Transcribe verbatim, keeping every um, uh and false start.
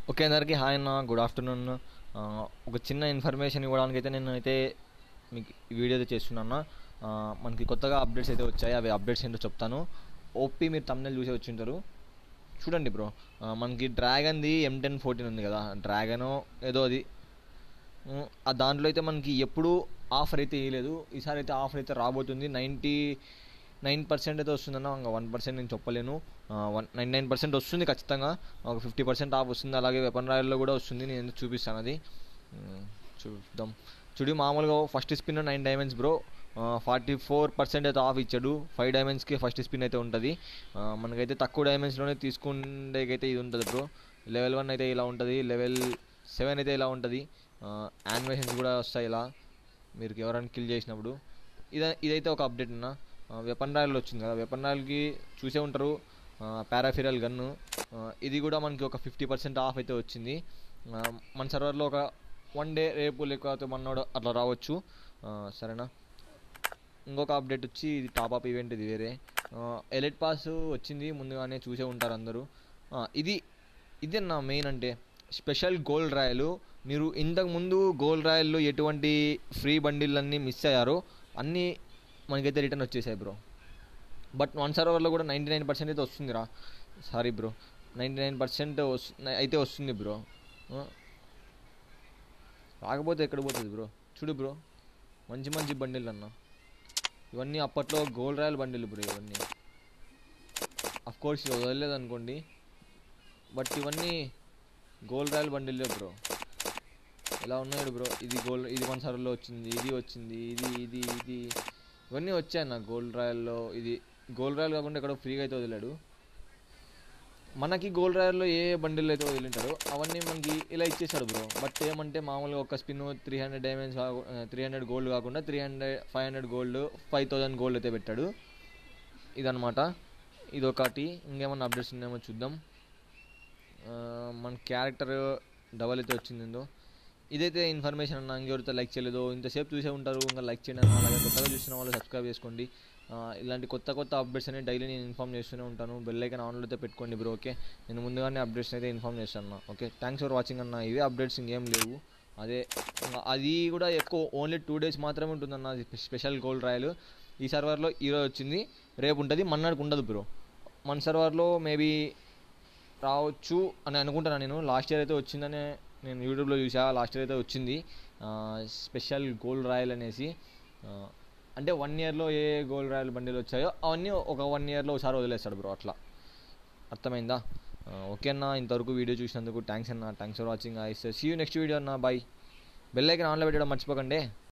Okay అందరికీ hi అన్న, good afternoon. ఒక చిన్న ఇన్ఫర్మేషన్ ఇవ్వడానికి అయితే నేను అయితే మీకు ఈ వీడియో అయితే చేస్తున్నాను. ఆ, మనకి కొత్తగా అప్డేట్స్ అయితే వచ్చాయి. అవి అప్డేట్స్ ఏంటో చెప్తాను. ఓపీ మీరు తమిళ చూసే వచ్చి ఉంటారు. చూడండి బ్రో, ఆ, మనకి డ్రాగన్ది ఎం టెన్ ఫోర్టీన్ ఉంది కదా, డ్రాగన్ ఏదో అది. ఉమ్, ఆ దాంట్లో అయితే మనకి ఎప్పుడు ఆఫర్ అయితే ఇవ్వలేదు. ఈసారి అయితే ఆఫర్ అయితే రాబోతుంది. నైంటీ నైన్ పర్సెంట్ అయితే వస్తుందన్న, ఇంకా వన్ పర్సెంట్ నేను చెప్పలేను. వన్ నైన్ నైన్ పర్సెంట్ వస్తుంది ఖచ్చితంగా. ఒక ఫిఫ్టీ పర్సెంట్ ఆఫ్ వస్తుంది. అలాగే వెపన్ రాయల్లో కూడా వస్తుంది. నేను ఎందుకు చూపిస్తాను అది. ఉమ్, చూద్దాం. చూడు, మామూలుగా first spin nine diamonds bro. Forty four percent అయితే ఆఫ్ ఇచ్చాడు. ఫైవ్ డైమండ్స్కి ఫస్ట్ స్పిన్ అయితే ఉంటుంది. మనకైతే తక్కువ డైమండ్స్లోనే తీసుకునేకైతే ఇది ఉంటుంది బ్రో. లెవెల్ వన్ అయితే ఇలా ఉంటుంది, లెవెల్ సెవెన్ అయితే ఇలా ఉంటుంది. యానిమేషన్స్ కూడా వస్తాయి ఇలా మీరు ఎవరైనా కిల్ చేసినప్పుడు. ఇద ఇదైతే ఒక అప్డేట్ అన్న. వెపన్ రాయల్ వచ్చింది కదా, వెపన్ రాయల్కి చూసే ఉంటారు. పారాఫిరల్ గన్ను ఇది కూడా మనకి ఒక ఫిఫ్టీ పర్సెంట్ ఆఫ్ అయితే వచ్చింది. మన సర్వర్లో ఒక వన్ డే రేపు లేకపోతే మొన్నోడు అట్లా రావచ్చు. సరేనా. ఇంకొక అప్డేట్ వచ్చి ఇది టాప్అప్ ఈవెంట్, ఇది వేరే. ఎలైట్ పాస్ వచ్చింది ముందుగానే చూసే ఉంటారు అందరూ. ఇది ఇదే నా మెయిన్ అంటే స్పెషల్ గోల్డ్ రాయలు. మీరు ఇంతకుముందు గోల్డ్ రాయల్లో ఎటువంటి ఫ్రీ బండిల్ అన్నీ మిస్ అయ్యారో అన్నీ మనకైతే రిటర్న్ వచ్చేసాయి బ్రో. బట్ వన్ సర్వర్లో కూడా నైంటీ నైన్ పర్సెంట్ అయితే వస్తుందిరా. Sorry bro, ninety nine percent అయితే వస్తుంది బ్రో. రాకపోతే ఎక్కడ పోతుంది బ్రో. చూడు బ్రో, మంచి మంచి బండిల్ అన్న. ఇవన్నీ అప్పట్లో గోల్డ్ రాయల్ బండిల్ బ్రో. ఇవన్నీ అఫ్కోర్స్ వదలలేదు అనుకోండి, బట్ ఇవన్నీ గోల్డ్ రాయల్ బండిల్లే బ్రో. ఎలా ఉన్నాడు బ్రో. ఇది గోల్డ్, ఇది వన్ సర్వర్లో వచ్చింది, ఇది వచ్చింది, ఇది ఇది ఇది ఇవన్నీ వచ్చాయి నా గోల్డ్ రాయల్లో. ఇది గోల్డ్ రాయల్ కాకుండా ఎక్కడో ఫ్రీగా అయితే వదిలాడు. మనకి గోల్డ్ రాయల్లో ఏ బండిల్ అయితే వదిలింటాడో అవన్నీ మనకి ఇలా ఇచ్చేసాడు బ్రో. బట్ ఏమంటే మామూలుగా ఒక spin three hundred diamonds three hundred gold కాకుండా three hundred five hundred gold five thousand gold అయితే పెట్టాడు. ఇదనమాట. ఇదొకటి. ఇంకేమన్నా అప్డేట్స్ ఉన్నాయేమో చూద్దాం. మన క్యారెక్టర్ డబల్ అయితే వచ్చిందో. ఇదైతే ఇన్ఫర్మేషన్ అన్న. ఇంకెవరితో లైక్ చేయలేదు, ఇంతసేపు చూసే ఉంటారు, ఇంకా లైక్ చేయండి అన్న. అలాగే కొత్తగా చూసిన వాళ్ళు సబ్స్క్రైబ్ చేసుకోండి. ఇలాంటి కొత్త కొత్త అప్డేట్స్ అనేవి డైలీ నేను ఇన్ఫామ్ చేస్తూనే ఉంటాను. బెల్ ఐకాన్ ఆన్లో అయితే పెట్టుకోండి బ్రో. ఓకే, నేను ముందుగానే అప్డేట్స్ అయితే ఇన్ఫామ్ చేస్తాను అన్న. ఓకే, థ్యాంక్స్ ఫర్ వాచింగ్ అన్న. ఇవే అప్డేట్స్, ఇంకేం లేవు. అదే అది కూడా ఎక్కువ ఓన్లీ టూ డేస్ మాత్రమే ఉంటుందన్న స్పెషల్ గోల్డ్ రాయల్. ఈ సర్వర్లో ఈరోజు వచ్చింది, రేపు ఉంటుంది, మన్నాడికి ఉండదు బ్రో. మన సర్వర్లో మేబీ రావచ్చు అని అనుకుంటున్నాను నేను. లాస్ట్ ఇయర్ అయితే వచ్చిందని నేను యూట్యూబ్లో చూసా. లాస్ట్ ఇయర్ అయితే వచ్చింది స్పెషల్ గోల్డ్ రాయల్ అనేసి. అంటే వన్ ఇయర్లో ఏ గోల్డ్ రాయల్ బండిలు వచ్చాయో అవన్నీ ఒక వన్ ఇయర్లో ఒకసారి వదిలేస్తాడు బ్రో. అట్లా అర్థమైందా. ఓకే అన్న, ఇంతవరకు వీడియో చూసినందుకు థ్యాంక్స్ అన్న. Thanks for watching. I see you next video అన్న. బాయ్. బెల్ ఐకాన్ ఆన్లో పెట్టడం మర్చిపోకండి.